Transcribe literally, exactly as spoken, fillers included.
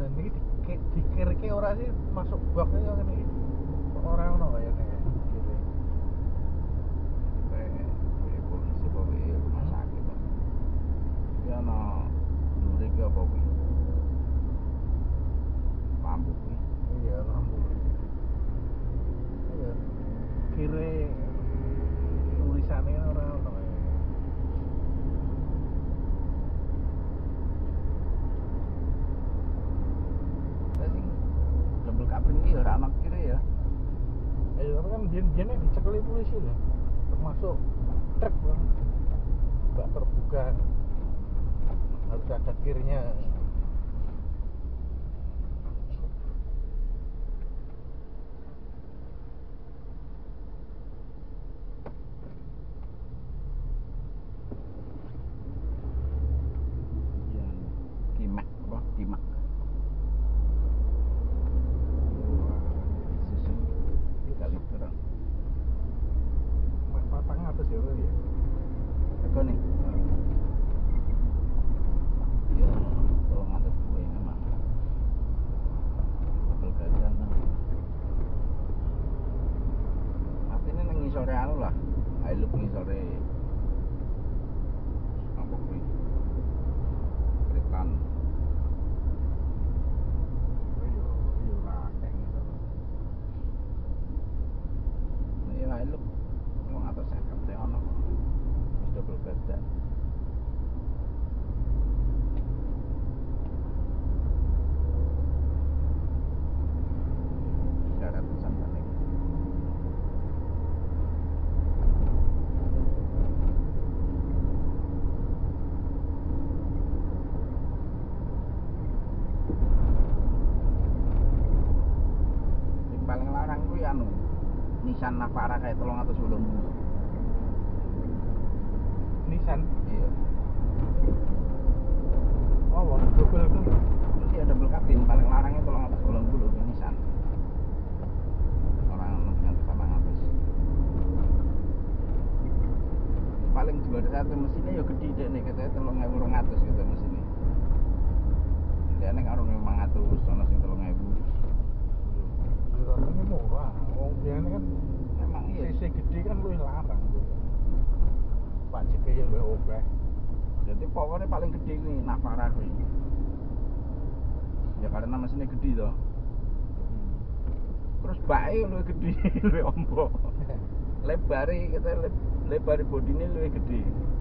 ini dikir-kir ora sih masuk bak iki ngene iki. Ora ono kaya ngene. Kiri. Kayak polisi apa wae rumah sakit. Ya ana dure ki apa kuwi? Lampu kuwi. Iya, lampu. Iya. Kiri tulisannya ora ono kaya. Double kabin iki ora ana kire ya. Eh, tapi kan biyen-biyen dicekeli polisi lho. Termasuk truk bang. Bak terbuka. Harus ada kirnya. Iya. Kimak apa? Kimak. Kali terang. Patang atas ya ya. Eko nih. Ya, tolong atas gue memang. Double gadan lah. Mati ini nang ngisore anu lah. Hilux ngisore. Apa kuwi? Kritan. Iya, iya lah kayak gitu. Iya Hilux. Wong atas sekap teh ono. Wis double gadan. Ratusan paling. Yang paling larang kuwi anu Nissan Navara kayak tolong atas belum. Nissan. Iya. Oh, wah, double itu. Terus dia double kabin paling larangnya tolong atas belum dulu Nissan. Orang dengan sama atas. Paling juara satu mesinnya ya gede deh nih katanya tolong ewu rong atus gitu mesinnya. Dia nih karo memang atus, soalnya sing tolong ewu. Ini murah. Wong biasanya kan Memang iya. C C gede kan luwih larang. Pajaknya ya luwih obeh. Jadi powernya paling gede kuwi Navara kuwi. Ya karena mesinnya gede toh. Terus bake luwih gede, luwih ombo. Lebare kita le, lebar bodine luwih gede.